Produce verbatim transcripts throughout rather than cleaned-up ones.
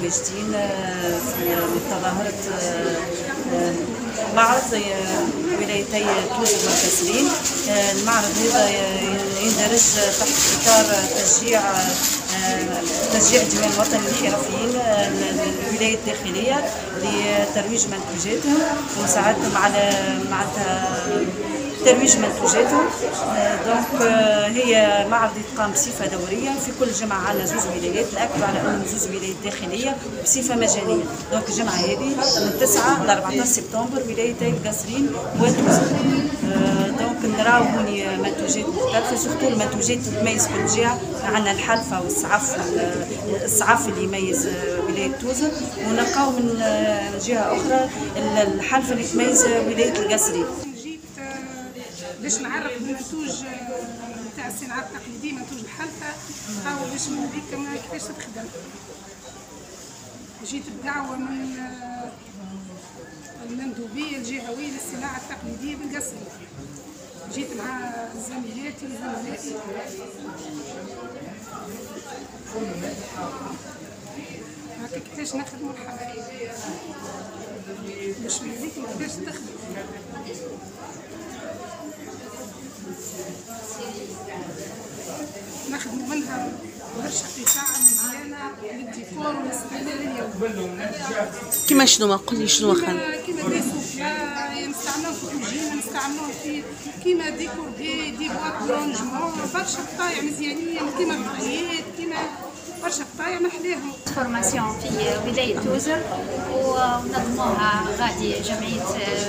متواجدين في تظاهرة معرض ولايتي توز وكسرين. المعرض هذا يندرج تحت إطار تشجيع تشجيع جميع المواطنين الحرفيين الولايات الداخلية لترويج منتوجاتهم ومساعدتهم على معناتها ترويج منتوجاتهم. دونك هي معرض يتقام بصفه دوريه في كل جمعه على زوج ولايات، ناكدوا على انهم زوج ولايات داخليه بصفه مجانيه. دونك الجمعه هذه من تسعة ل أربعطاش سبتمبر ولايتي القصرين وتوز. دونك نراو هوني منتوجات مختلفه، سورتو المنتوجات تتميز كل جهه. عندنا الحلفه والسعف، السعف اللي يميز ولايه توز، ونلقاو من جهه اخرى الحلفه اللي تميز ولايه القصرين. باش نعرف المنتوج نتاع الصناعه التقليديه، منتوج الحلفه، نحاول باش نوريكم كيفاش تخدم. جيت بدعوه من المندوبيه الجهويه للصناعه التقليديه بالقصري، جيت مع زميلاتي وزملائي. هكا كيفاش نخدموا الحلفه باش نوريكم كيفاش تخدم. ناخذ منها ورشه قطاع مزيانه للديكور والاستعمال اليومي. كيما شنو؟ قولي شنو خل كيما دي سوفلا نستعملوه في الكوجينه، نستعملوه في كيما ديكور دي دي بواط لونجمون، برشا قطايع مزيانين كيما الطايات، كيما برشا قطايع محلاهم. فورماسيون في ولايه توز ونظموها غادي جمعيه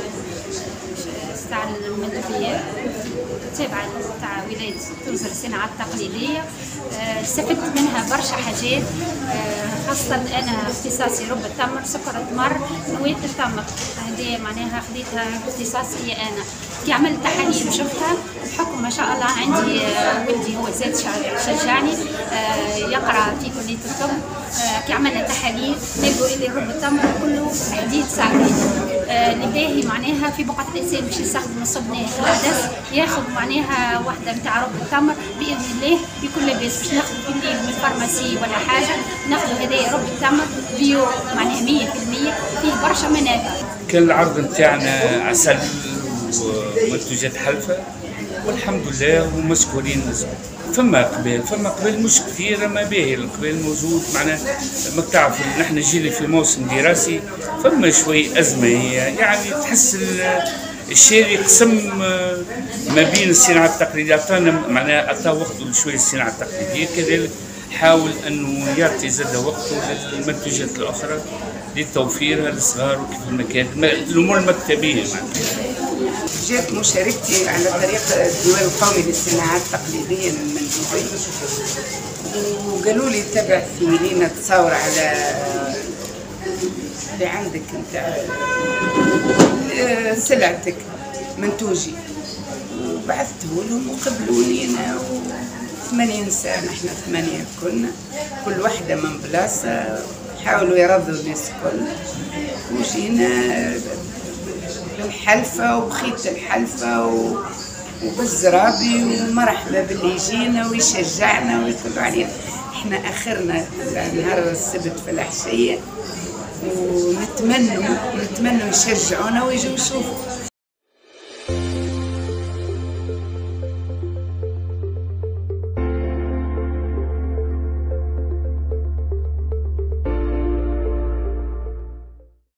تاع المندوبيه تابعه تاع ولايه توز للصناعه التقليديه. استفدت منها برشا حاجات، خاصه انا اختصاصي رب التمر، سكر التمر، نواه التمر، هذه معناها خديتها اختصاصي انا. كي عملت تحاليل شفتها بحكم ما شاء الله عندي ولدي هو زاد شجعني يقرا في كليه الطب. كي عملنا تحاليل نلقوا اللي رب التمر كله حديد ساعتين اللي باهي معناها في بقعه الانسان باش يستخدم الصبنه في العدس، ياخذ معناها واحده نتاع رب التمر باذن الله بكل لاباس. باش ناخذ في الليل من الفارماسي ولا حاجه ناخذ هذايا رب التمر بيو معناها مية بالمية، فيه برشا منافع. كان العرض نتاعنا عسل ومنتوجات حلفه والحمد لله ومشكورين. فما قبال فما قبال مش كثير، ما باهي القبال موجود معنا. ما تعرفوا نحن جينا في موسم دراسي، فما شوي ازمه هي يعني تحس الشاري قسم ما بين الصناعه التقليديه، عطانا معناها عطى وقته شويه الصناعه التقليديه، كذلك حاول انه يعطي زاد وقته للمنتوجات الاخرى لتوفيرها للصغار وكيف المكاتب الامور المكتبيه. جات مشاركتي على طريق الديوان القومي للصناعات التقليديه للمندوبيه، وقالوا لي تبع في لينا تصور على اللي عندك نتاع سلعتك منتوجي، وبعثته لهم وقبلوني انا وثمانين سنه، احنا ثمانيه كنا كل وحده من بلاصه، حاولوا يرضوا الناس الكل، وجينا بالحلفه وبخيط الحلفه وبالزرابي ومرحبا باللي يجينا ويشجعنا ويطلعوا علينا. احنا اخرنا نهار السبت في العشيه، ونتمنوا نتمنوا يشجعونا ويجوا يشوفوا.